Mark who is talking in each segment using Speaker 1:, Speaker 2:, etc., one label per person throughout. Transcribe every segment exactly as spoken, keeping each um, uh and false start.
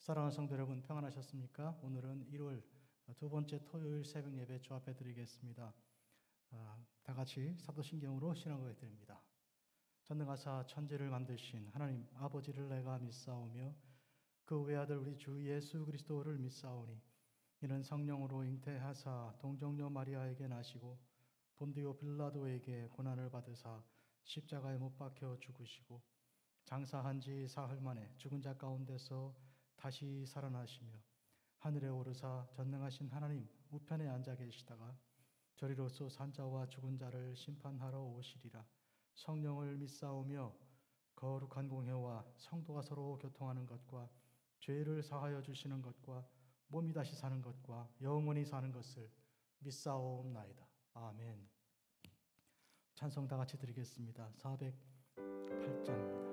Speaker 1: 사랑하는 성도 여러분, 평안하셨습니까? 오늘은 일월 두 번째 토요일 새벽 예배 주합해 드리겠습니다. 아, 다 같이 사도신경으로 신앙고백 드립니다. 전능하사 천지를 만드신 하나님 아버지를 내가 믿사오며 그 외아들 우리 주 예수 그리스도를 믿사오니 이는 성령으로 잉태하사 동정녀 마리아에게 나시고 본디오 빌라도에게 고난을 받으사 십자가에 못 박혀 죽으시고 장사한 지 사흘 만에 죽은 자 가운데서 다시 살아나시며 하늘에 오르사 전능하신 하나님 우편에 앉아 계시다가 저리로서 산자와 죽은 자를 심판하러 오시리라. 성령을 믿사오며 거룩한 공회와 성도가 서로 교통하는 것과 죄를 사하여 주시는 것과 몸이 다시 사는 것과 영원히 사는 것을 믿사옵나이다. 아멘. 찬송 다 같이 드리겠습니다. 사백팔 장입니다.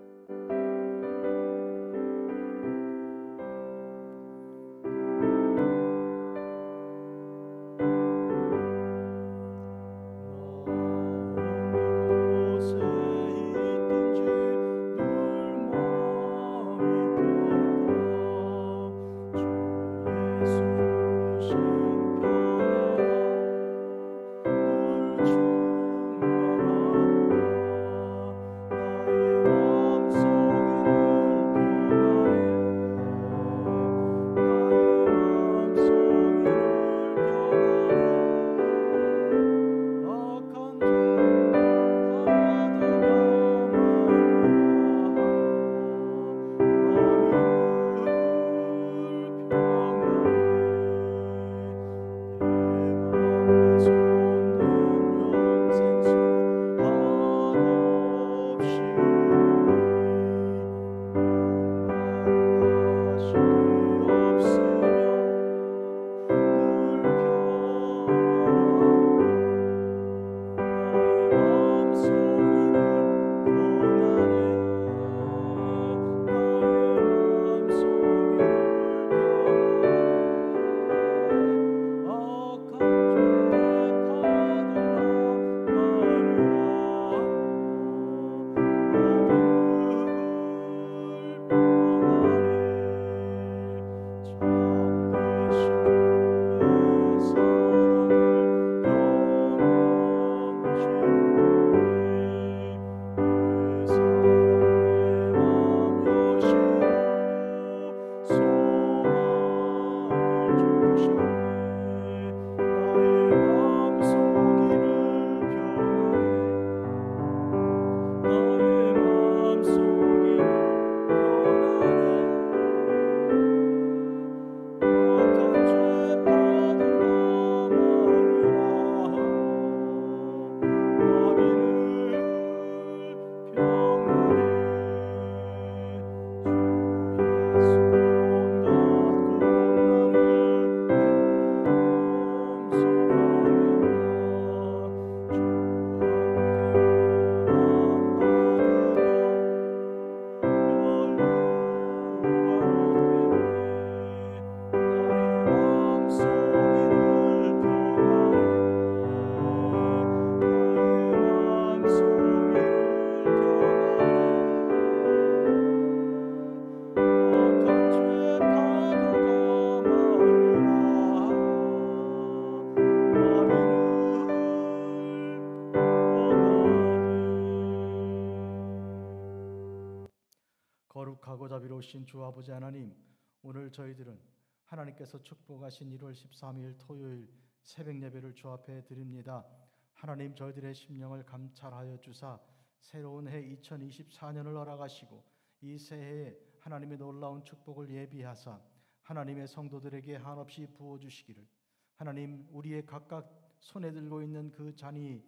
Speaker 1: 거룩하고 자비로우신 주 아버지 하나님, 오늘 저희들은 하나님께서 축복하신 일월 십삼일 토요일 새벽 예배를 주앞에 드립니다. 하나님, 저희들의 심령을 감찰하여 주사 새로운 해 이천이십사년을 허락하시고 이 새해에 하나님의 놀라운 축복을 예비하사 하나님의 성도들에게 한없이 부어주시기를, 하나님, 우리의 각각 손에 들고 있는 그 잔이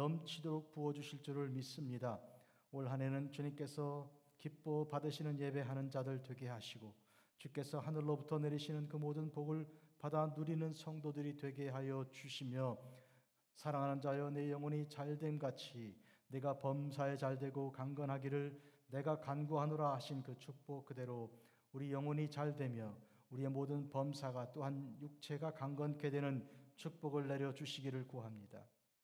Speaker 1: 넘치도록 부어주실 줄을 믿습니다. 올 한 해는 주님께서 기뻐 받으시는 예배하는 자들 되게 하시고 주께서 하늘로부터 내리시는 그 모든 복을 받아 누리는 성도들이 되게 하여 주시며, 사랑하는 자여 내 영혼이 잘됨같이 내가 범사에 잘되고 강건하기를 내가 간구하노라 하신 그 축복 그대로 우리 영혼이 잘되며 우리의 모든 범사가 또한 육체가 강건케 되는 축복을 내려주시기를 구합니다.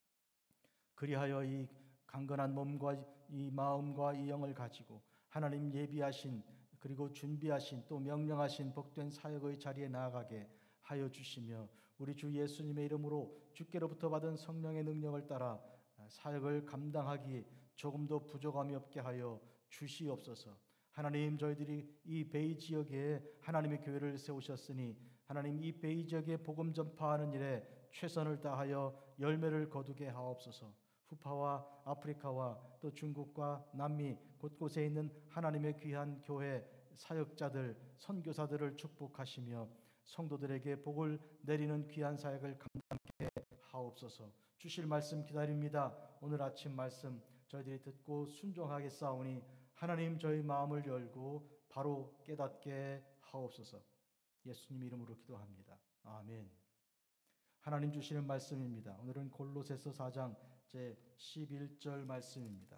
Speaker 1: 그리하여 이 강건한 몸과 이 마음과 이 영을 가지고 하나님 예비하신 그리고 준비하신 또 명령하신 복된 사역의 자리에 나아가게 하여 주시며 우리 주 예수님의 이름으로 주께로부터 받은 성령의 능력을 따라 사역을 감당하기에 조금도 부족함이 없게 하여 주시옵소서. 하나님, 저희들이 이 베이 지역에 하나님의 교회를 세우셨으니 하나님, 이 베이 지역에 복음 전파하는 일에 최선을 다하여 열매를 거두게 하옵소서. 후파와 아프리카와 또 중국과 남미 곳곳에 있는 하나님의 귀한 교회 사역자들, 선교사들을 축복하시며 성도들에게 복을 내리는 귀한 사역을 감당하게 하옵소서. 주실 말씀 기다립니다. 오늘 아침 말씀 저희들이 듣고 순종하게 싸우니 하나님, 저희 마음을 열고 바로 깨닫게 하옵소서. 예수님 이름으로 기도합니다. 아멘. 하나님 주시는 말씀입니다. 오늘은 골로새서 사 장 제십일 절 말씀입니다.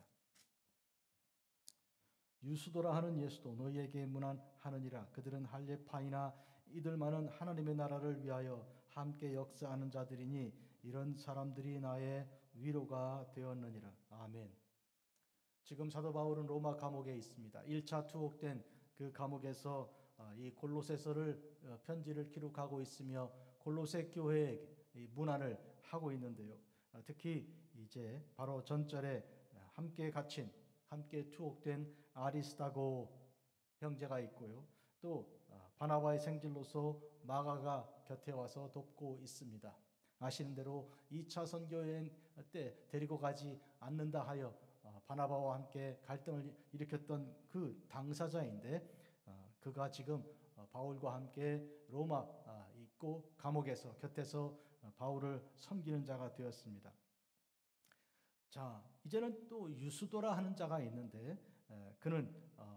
Speaker 1: 유수도라 하는 예수도 너희에게 문안하느니라. 그들은 할례파이나 이들만은 하나님의 나라를 위하여 함께 역사하는 자들이니 이런 사람들이 나의 위로가 되었느니라. 아멘. 지금 사도 바울은 로마 감옥에 있습니다. 일 차 투옥된 그 감옥에서 이 골로새서를 편지를 기록하고 있으며 골로새 교회에 문안을 하고 있는데요. 특히 이제 바로 전절에 함께 갇힌, 함께 투옥된 아리스다고 형제가 있고요. 또 바나바의 생질로서 마가가 곁에 와서 돕고 있습니다. 아시는 대로 이 차 선교여행 때 데리고 가지 않는다 하여 바나바와 함께 갈등을 일으켰던 그 당사자인데 그가 지금 바울과 함께 로마 있고 감옥에서 곁에서 바울을 섬기는 자가 되었습니다. 자, 이제는 또 유수도라 하는 자가 있는데 그는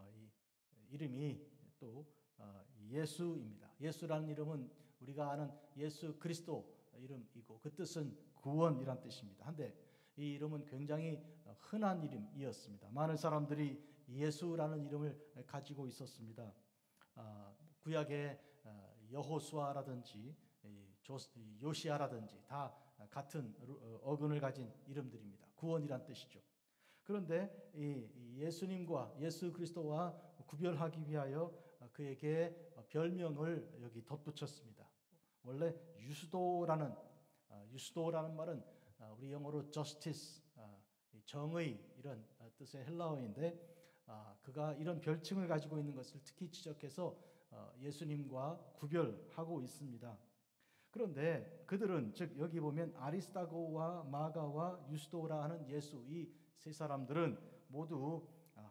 Speaker 1: 이름이 또 예수입니다. 예수라는 이름은 우리가 아는 예수 그리스도 이름이고 그 뜻은 구원이란 뜻입니다. 한데 이 이름은 굉장히 흔한 이름이었습니다. 많은 사람들이 예수라는 이름을 가지고 있었습니다. 구약의 여호수아라든지 요시아라든지 다 같은 어근을 가진 이름들입니다. 구원이란 뜻이죠. 그런데 이 예수님과 예수 그리스도와 구별하기 위하여 그에게 별명을 여기 덧붙였습니다. 원래 유수도라는 유수도라는 말은 우리 영어로 justice, 정의 이런 뜻의 헬라어인데 그가 이런 별칭을 가지고 있는 것을 특히 지적해서 예수님과 구별하고 있습니다. 그런데 그들은 즉 여기 보면 아리스다고와 마가와 유스도라 하는 예수 이 세 사람들은 모두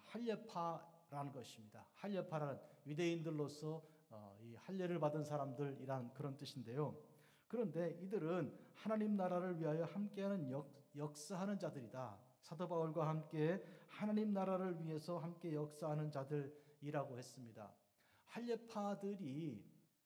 Speaker 1: 할례파라는 것입니다. 할례파라는 유대인들로서 이 할례를 받은 사람들이란 그런 뜻인데요. 그런데 이들은 하나님 나라를 위하여 함께하는 역, 역사하는 자들이다. 사도 바울과 함께 하나님 나라를 위해서 함께 역사하는 자들이라고 했습니다. 할례파들이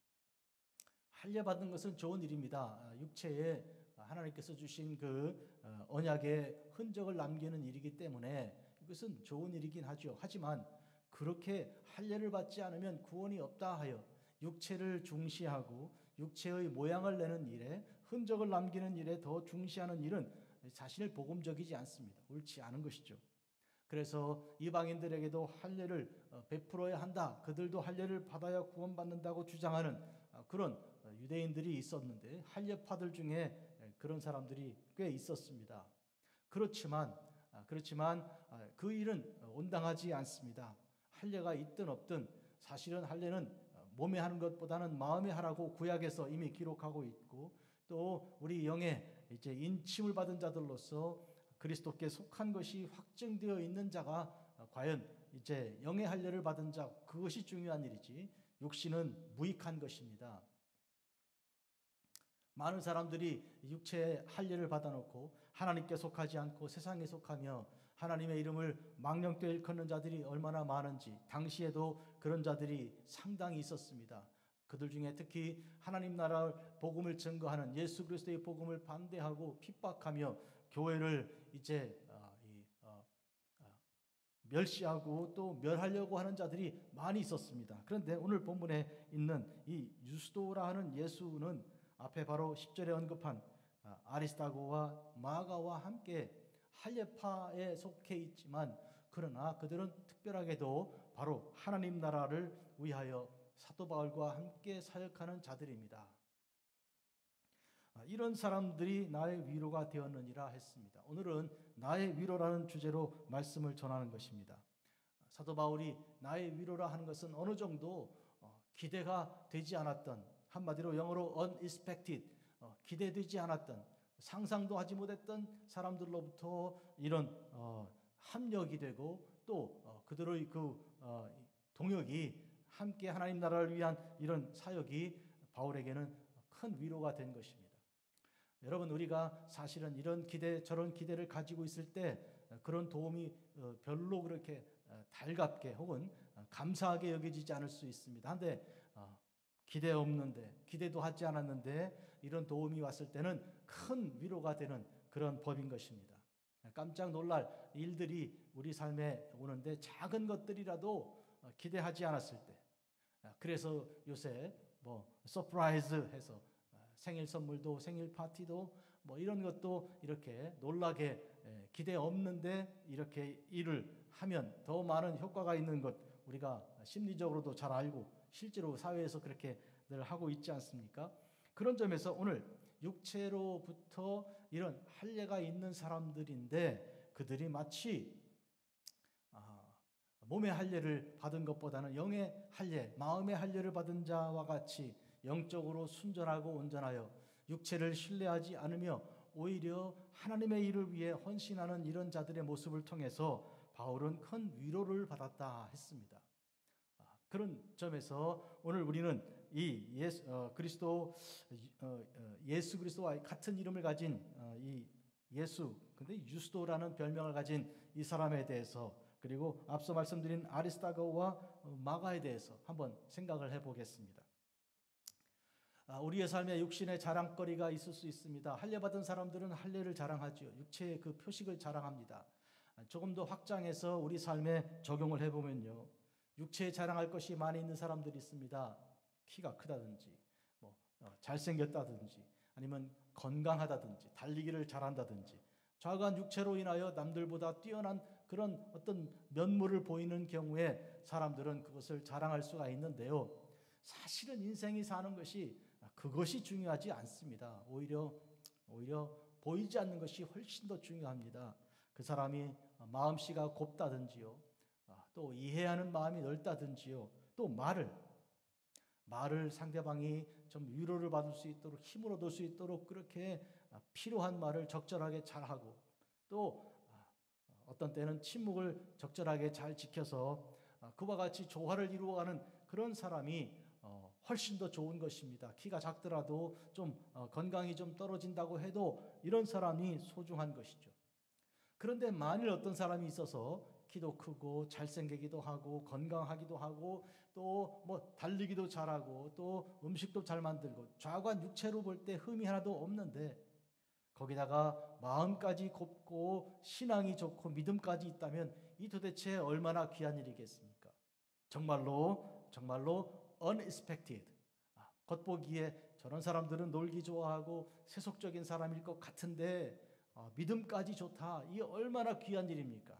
Speaker 1: 할례 받는 것은 좋은 일입니다. 육체에 하나님께서 주신 그 언약의 흔적을 남기는 일이기 때문에 이것은 좋은 일이긴 하죠. 하지만 그렇게 할례를 받지 않으면 구원이 없다 하여 육체를 중시하고 육체의 모양을 내는 일에 흔적을 남기는 일에 더 중시하는 일은 자신을 복음적이지 않습니다. 옳지 않은 것이죠. 그래서 이방인들에게도 할례를 베풀어야 한다. 그들도 할례를 받아야 구원받는다고 주장하는 그런 유대인들이 있었는데 할례파들 중에 그런 사람들이 꽤 있었습니다. 그렇지만 그렇지만 그 일은 온당하지 않습니다. 할례가 있든 없든 사실은 할례는 몸에 하는 것보다는 마음에 하라고 구약에서 이미 기록하고 있고 또 우리 영에 이제 인침을 받은 자들로서 그리스도께 속한 것이 확증되어 있는 자가 과연 이제 영의 할례를 받은 자 그것이 중요한 일이지 육신은 무익한 것입니다. 많은 사람들이 육체의 할례를 받아놓고 하나님께 속하지 않고 세상에 속하며 하나님의 이름을 망령되이 일컫는 자들이 얼마나 많은지 당시에도 그런 자들이 상당히 있었습니다. 그들 중에 특히 하나님 나라 복음을 증거하는 예수 그리스도의 복음을 반대하고 핍박하며 교회를 이제 멸시하고 또 멸하려고 하는 자들이 많이 있었습니다. 그런데 오늘 본문에 있는 이 유스도라 하는 예수는 앞에 바로 십 절에 언급한 아리스다고와 마가와 함께 할례파에 속해 있지만 그러나 그들은 특별하게도 바로 하나님 나라를 위하여 사도 바울과 함께 사역하는 자들입니다. 이런 사람들이 나의 위로가 되었느니라 했습니다. 오늘은 나의 위로라는 주제로 말씀을 전하는 것입니다. 사도 바울이 나의 위로라 하는 것은 어느 정도 기대가 되지 않았던, 한마디로 영어로 unexpected, 기대되지 않았던, 상상도 하지 못했던 사람들로부터 이런 합력이 되고 또 그들의 그 동역이 함께 하나님 나라를 위한 이런 사역이 바울에게는 큰 위로가 된 것입니다. 여러분, 우리가 사실은 이런 기대 저런 기대를 가지고 있을 때 그런 도움이 별로 그렇게 달갑게 혹은 감사하게 여겨지지 않을 수 있습니다. 한데 기대 없는데 기대도 하지 않았는데 이런 도움이 왔을 때는 큰 위로가 되는 그런 법인 것입니다. 깜짝 놀랄 일들이 우리 삶에 오는데 작은 것들이라도 기대하지 않았을 때, 그래서 요새 뭐 서프라이즈 해서 생일 선물도 생일 파티도 뭐 이런 것도 이렇게 놀라게 기대 없는데 이렇게 일을 하면 더 많은 효과가 있는 것 우리가 심리적으로도 잘 알고 실제로 사회에서 그렇게 늘 하고 있지 않습니까? 그런 점에서 오늘 육체로부터 이런 할례가 있는 사람들인데 그들이 마치 몸의 할례를 받은 것보다는 영의 할례, 마음의 할례를 받은 자와 같이 영적으로 순전하고 온전하여 육체를 신뢰하지 않으며 오히려 하나님의 일을 위해 헌신하는 이런 자들의 모습을 통해서 바울은 큰 위로를 받았다 했습니다. 그런 점에서 오늘 우리는 이 예수, 어, 그리스도 어, 어, 예수 그리스도와 같은 이름을 가진 어, 이 예수, 근데 유스도라는 별명을 가진 이 사람에 대해서, 그리고 앞서 말씀드린 아리스타고와 마가에 대해서 한번 생각을 해보겠습니다. 우리의 삶에 육신의 자랑거리가 있을 수 있습니다. 할례 받은 사람들은 할례를 자랑하죠. 육체의 그 표식을 자랑합니다. 조금 더 확장해서 우리 삶에 적용을 해보면요, 육체에 자랑할 것이 많이 있는 사람들이 있습니다. 키가 크다든지, 뭐 잘생겼다든지, 아니면 건강하다든지, 달리기를 잘한다든지, 좌우한 육체로 인하여 남들보다 뛰어난 그런 어떤 면모를 보이는 경우에 사람들은 그것을 자랑할 수가 있는데요. 사실은 인생이 사는 것이 그것이 중요하지 않습니다. 오히려 오히려 보이지 않는 것이 훨씬 더 중요합니다. 그 사람이 마음씨가 곱다든지요, 또 이해하는 마음이 넓다든지요, 또 말을 말을 상대방이 좀 위로를 받을 수 있도록 힘을 얻을 수 있도록 그렇게 필요한 말을 적절하게 잘하고, 또 어떤 때는 침묵을 적절하게 잘 지켜서 그와 같이 조화를 이루어가는 그런 사람이 훨씬 더 좋은 것입니다. 키가 작더라도 좀 건강이 좀 떨어진다고 해도 이런 사람이 소중한 것이죠. 그런데 만일 어떤 사람이 있어서 키도 크고 잘생기기도 하고 건강하기도 하고 또 뭐 달리기도 잘하고 또 음식도 잘 만들고 좌관 육체로 볼 때 흠이 하나도 없는데 거기다가 마음까지 곱고 신앙이 좋고 믿음까지 있다면 이 도대체 얼마나 귀한 일이겠습니까? 정말로 정말로 unexpected, 겉보기에 저런 사람들은 놀기 좋아하고 세속적인 사람일 것 같은데 믿음까지 좋다, 이 얼마나 귀한 일입니까?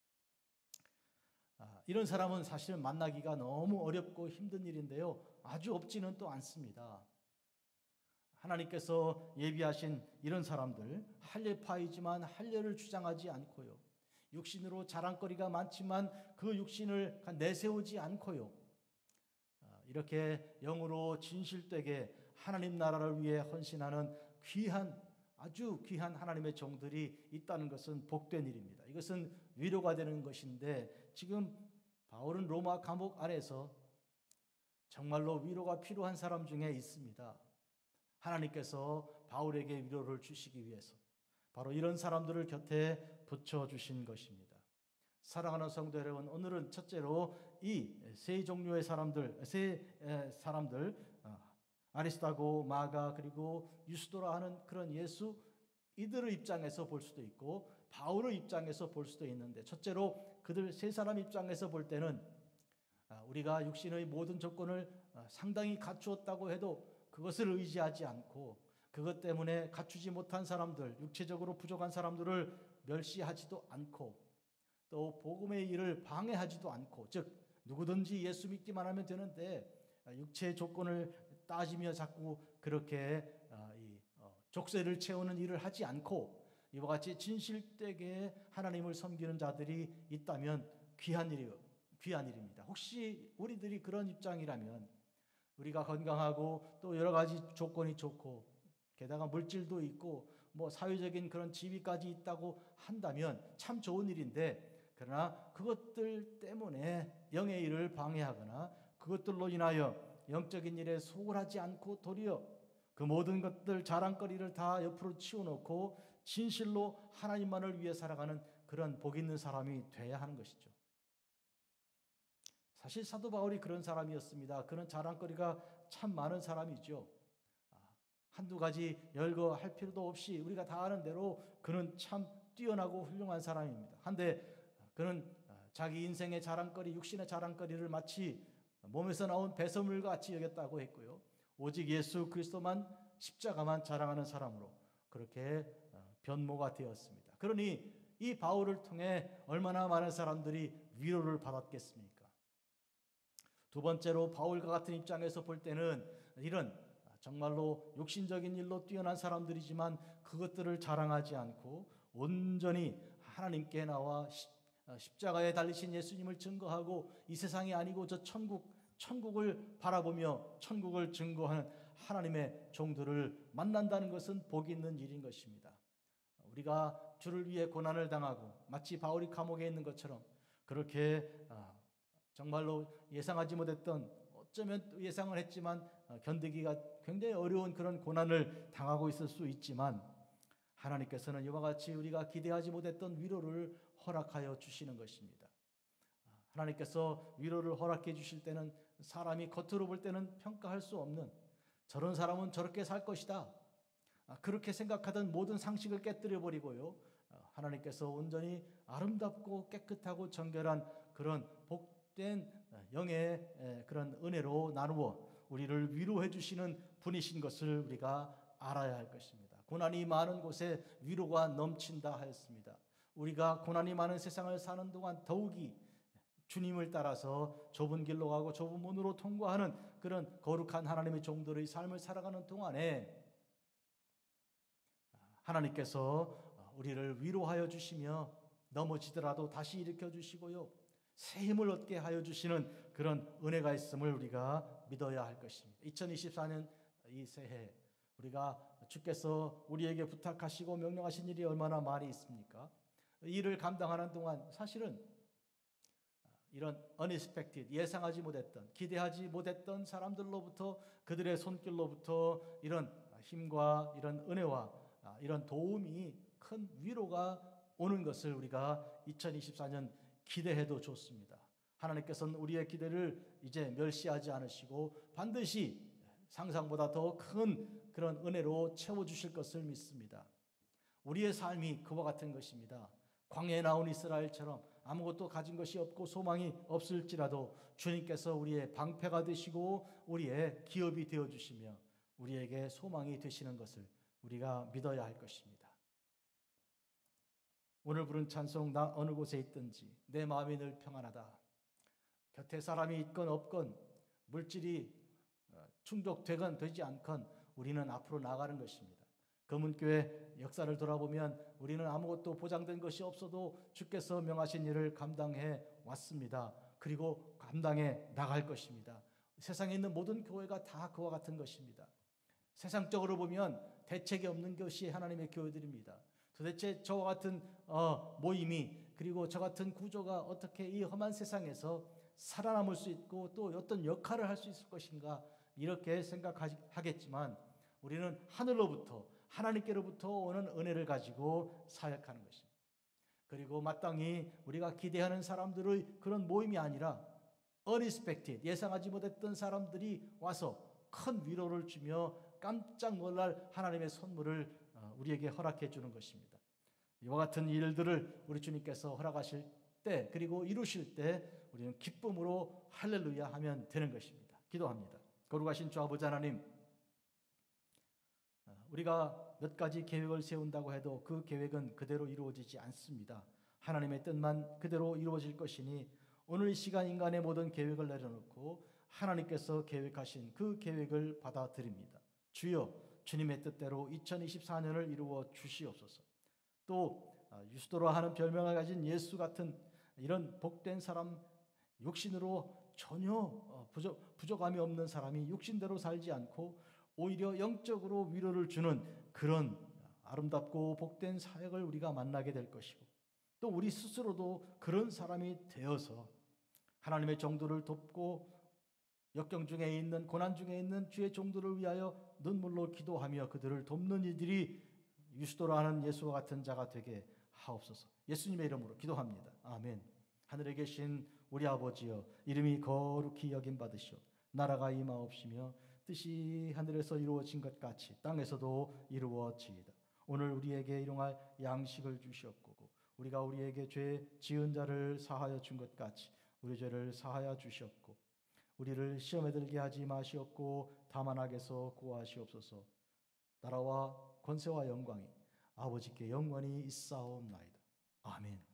Speaker 1: 이런 사람은 사실 만나기가 너무 어렵고 힘든 일인데요, 아주 없지는 또 않습니다. 하나님께서 예비하신 이런 사람들, 할례파이지만 할례를 주장하지 않고요, 육신으로 자랑거리가 많지만 그 육신을 내세우지 않고요, 이렇게 영으로 진실되게 하나님 나라를 위해 헌신하는 귀한, 아주 귀한 하나님의 종들이 있다는 것은 복된 일입니다. 이것은 위로가 되는 것인데, 지금 바울은 로마 감옥 안에서 정말로 위로가 필요한 사람 중에 있습니다. 하나님께서 바울에게 위로를 주시기 위해서 바로 이런 사람들을 곁에 붙여주신 것입니다. 사랑하는 성도 여러분, 오늘은 첫째로 이 세 종류의 사람들, 세 사람들, 아리스타고, 마가, 그리고 유스도라 하는 그런 예수, 이들의 입장에서 볼 수도 있고 바울의 입장에서 볼 수도 있는데, 첫째로 그들 세 사람 입장에서 볼 때는 우리가 육신의 모든 조건을 상당히 갖추었다고 해도 그것을 의지하지 않고, 그것 때문에 갖추지 못한 사람들, 육체적으로 부족한 사람들을 멸시하지도 않고, 또 복음의 일을 방해하지도 않고, 즉 누구든지 예수 믿기만 하면 되는데 육체의 조건을 따지며 자꾸 그렇게 족쇄를 채우는 일을 하지 않고 이와 같이 진실되게 하나님을 섬기는 자들이 있다면 귀한 일이요, 귀한 일입니다. 혹시 우리들이 그런 입장이라면 우리가 건강하고 또 여러 가지 조건이 좋고 게다가 물질도 있고 뭐 사회적인 그런 지위까지 있다고 한다면 참 좋은 일인데, 그러나 그것들 때문에 영의 일을 방해하거나 그것들로 인하여 영적인 일에 소홀하지 않고 도리어 그 모든 것들 자랑거리를 다 옆으로 치워놓고 진실로 하나님만을 위해 살아가는 그런 복 있는 사람이 돼야 하는 것이죠. 사실 사도 바울이 그런 사람이었습니다. 그런 자랑거리가 참 많은 사람이죠. 한두 가지 열거할 필요도 없이 우리가 다 아는 대로 그는 참 뛰어나고 훌륭한 사람입니다. 한데 그는 자기 인생의 자랑거리, 육신의 자랑거리를 마치 몸에서 나온 배설물 같이 여겼다고 했고요. 오직 예수 그리스도만, 십자가만 자랑하는 사람으로 그렇게 변모가 되었습니다. 그러니 이 바울을 통해 얼마나 많은 사람들이 위로를 받았겠습니까? 두 번째로 바울과 같은 입장에서 볼 때는 이런 정말로 육신적인 일로 뛰어난 사람들이지만 그것들을 자랑하지 않고 온전히 하나님께 나와 십자가에 달리신 예수님을 증거하고 이 세상이 아니고 저 천국, 천국을 바라보며 천국을 증거하는 하나님의 종들을 만난다는 것은 복이 있는 일인 것입니다. 우리가 주를 위해 고난을 당하고 마치 바울이 감옥에 있는 것처럼 그렇게 정말로 예상하지 못했던, 어쩌면 예상을 했지만 견디기가 굉장히 어려운 그런 고난을 당하고 있을 수 있지만 하나님께서는 이와 같이 우리가 기대하지 못했던 위로를 허락하여 주시는 것입니다. 하나님께서 위로를 허락해 주실 때는 사람이 겉으로 볼 때는 평가할 수 없는, 저런 사람은 저렇게 살 것이다, 그렇게 생각하던 모든 상식을 깨뜨려 버리고요, 하나님께서 온전히 아름답고 깨끗하고 정결한 그런 복된 영의 그런 은혜로 나누어 우리를 위로해 주시는 분이신 것을 우리가 알아야 할 것입니다. 고난이 많은 곳에 위로가 넘친다 하였습니다. 우리가 고난이 많은 세상을 사는 동안 더욱이 주님을 따라서 좁은 길로 가고 좁은 문으로 통과하는 그런 거룩한 하나님의 종들의 삶을 살아가는 동안에 하나님께서 우리를 위로하여 주시며 넘어지더라도 다시 일으켜 주시고요, 새 힘을 얻게 하여 주시는 그런 은혜가 있음을 우리가 믿어야 할 것입니다. 이천이십사 년 이 새해 우리가 주께서 우리에게 부탁하시고 명령하신 일이 얼마나 많이 있습니까? 일을 감당하는 동안 사실은 이런 unexpected, 예상하지 못했던, 기대하지 못했던 사람들로부터, 그들의 손길로부터 이런 힘과 이런 은혜와 이런 도움이, 큰 위로가 오는 것을 우리가 이천이십사 년 기대해도 좋습니다. 하나님께서는 우리의 기대를 이제 멸시하지 않으시고 반드시 상상보다 더 큰 그런 은혜로 채워주실 것을 믿습니다. 우리의 삶이 그와 같은 것입니다. 광야에 나온 이스라엘처럼 아무것도 가진 것이 없고 소망이 없을지라도 주님께서 우리의 방패가 되시고 우리의 기업이 되어주시며 우리에게 소망이 되시는 것을 우리가 믿어야 할 것입니다. 오늘 부른 찬송, 나 어느 곳에 있든지 내 마음이 늘 평안하다. 곁에 사람이 있건 없건 물질이 충족되건 되지 않건 우리는 앞으로 나가는 것입니다. 검은교회 역사를 돌아보면 우리는 아무것도 보장된 것이 없어도 주께서 명하신 일을 감당해 왔습니다. 그리고 감당해 나갈 것입니다. 세상에 있는 모든 교회가 다 그와 같은 것입니다. 세상적으로 보면 대책이 없는 것이 하나님의 교회들입니다. 도대체 저와 같은 어, 모임이, 그리고 저 같은 구조가 어떻게 이 험한 세상에서 살아남을 수 있고 또 어떤 역할을 할 수 있을 것인가, 이렇게 생각하겠지만 우리는 하늘로부터, 하나님께로부터 오는 은혜를 가지고 사역하는 것입니다. 그리고 마땅히 우리가 기대하는 사람들의 그런 모임이 아니라 unexpected, 예상하지 못했던 사람들이 와서 큰 위로를 주며 깜짝 놀랄 하나님의 선물을 우리에게 허락해 주는 것입니다. 이와 같은 일들을 우리 주님께서 허락하실 때, 그리고 이루실 때 우리는 기쁨으로 할렐루야 하면 되는 것입니다. 기도합니다. 거룩하신 주 아버지 하나님, 우리가 몇 가지 계획을 세운다고 해도 그 계획은 그대로 이루어지지 않습니다. 하나님의 뜻만 그대로 이루어질 것이니 오늘 이 시간 인간의 모든 계획을 내려놓고 하나님께서 계획하신 그 계획을 받아들입니다. 주여 주님의 뜻대로 이천이십사 년을 이루어 주시옵소서. 또 유스도로 하는 별명을 가진 예수 같은 이런 복된 사람, 육신으로 전혀 부족, 부족함이 없는 사람이 육신대로 살지 않고 오히려 영적으로 위로를 주는 그런 아름답고 복된 사역을 우리가 만나게 될 것이고, 또 우리 스스로도 그런 사람이 되어서 하나님의 정도를 돕고 역경 중에 있는, 고난 중에 있는 주의 종들을 위하여 눈물로 기도하며 그들을 돕는 이들이 유스도로 하는 예수와 같은 자가 되게 하옵소서. 예수님의 이름으로 기도합니다. 아멘. 하늘에 계신 우리 아버지여, 이름이 거룩히 여김 받으시오. 나라가 임하옵시며 뜻이 하늘에서 이루어진 것 같이 땅에서도 이루어지이다. 오늘 우리에게 일용할 양식을 주시옵고, 우리가 우리에게 죄 지은 자를 사하여 준 것 같이 우리 죄를 사하여 주시옵고, 우리를 시험에 들게 하지 마시옵고 다만 악에서 구하시옵소서. 나라와 권세와 영광이 아버지께 영원히 있사옵나이다. 아멘.